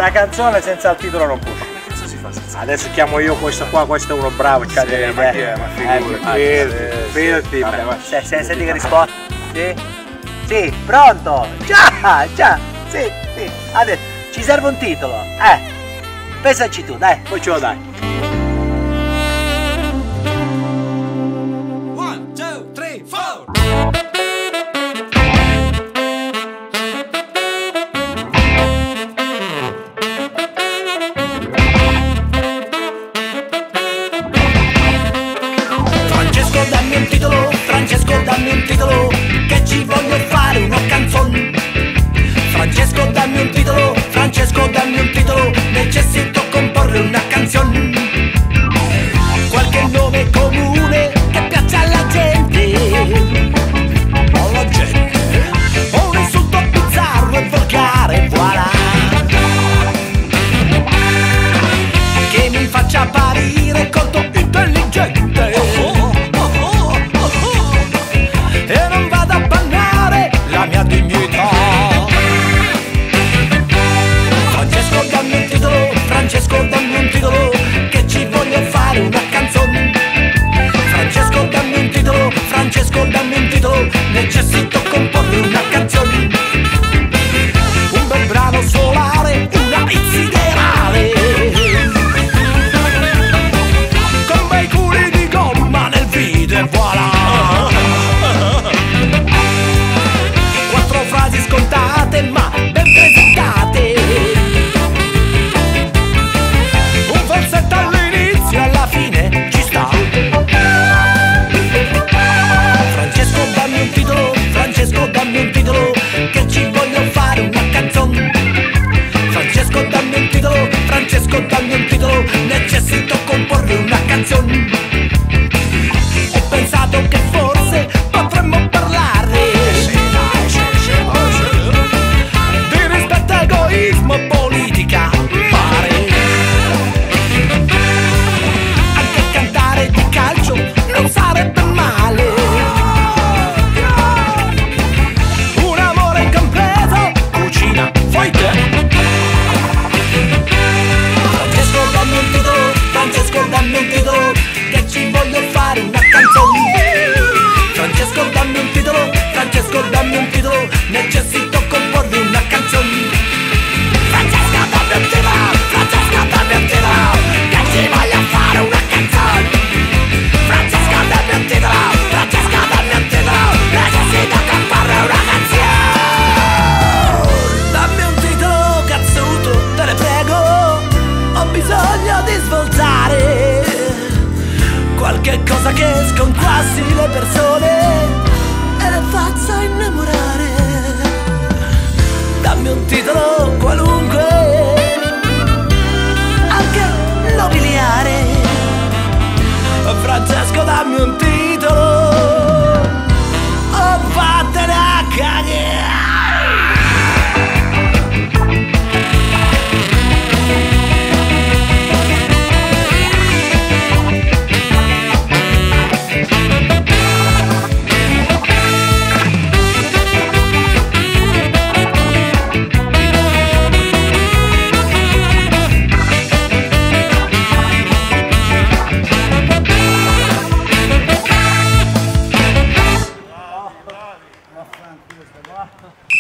una canzone senza il titolo non può. Che si fa senza? Adesso chiamo io questo qua, questo è uno bravo, c'ha delle ma idee. chi è? Ma Fidati. Vabbè, ma- Senti che rispondi. Sì? Sì, pronto? Già, sì. Adesso ci serve un titolo. Pensaci tu, dai, poi ce lo dai. 1, 2, 3, 4. Francesco dammi un titolo, Francesco dammi un titolo, che ci voglio fare una canzone. Francesco dammi un titolo, Francesco dammi un titolo, necessito comporre una canzone. Qualche nome comune che piaccia alla gente, o un insulto bizzarro e volgare, voilà, che mi faccia apparire colto intelligente e non vada a bannare la mia dignità. Francesco dammi un titolo, Francesco dammi un titolo, che ci voglio fare una canzone. Francesco dammi un titolo, Francesco dammi un titolo, necessito comporre una canzone. Un bel brano solare, una hit siderale, con bei culi di gomma nel video e voilà. Quattro frasi scontate ma ben presentate, un falsetto all'inizio e alla fine ci sta. Francesco dammi un titolo, Francesco dammi un titolo, che ci voglio fare una canzone. Francesco dammi un titolo, Francesco dammi un titolo, necessito comporre una canzone. Ho pensato che forse potremmo parlare di rispetto, egoismo, politica, pare. Anche cantare di calcio non sarebbe male. Un amore incompleto, cucina, fai te. Francesco dammi un titolo, Francesco dammi un titolo, che ci voglio fare una canzone. Francesco dammi un titolo, Francesco dammi un titolo, necessito comporre una canzone. Francesco dammi un titolo, Francesco dammi un titolo, che ci voglio fare una canzone. Francesco dammi un titolo, Francesco dammi un titolo, necessito comporre una canzone. Dammi un titolo cazzuto, te ne prego, ho bisogno di svoltare qualche cosa che sconquassi le persone e le faccia innamorare. Dammi un titolo qualunque, anche nobiliare. Francesco dammi un titolo, o vattene a cagare. Vaffanculo, sta qua.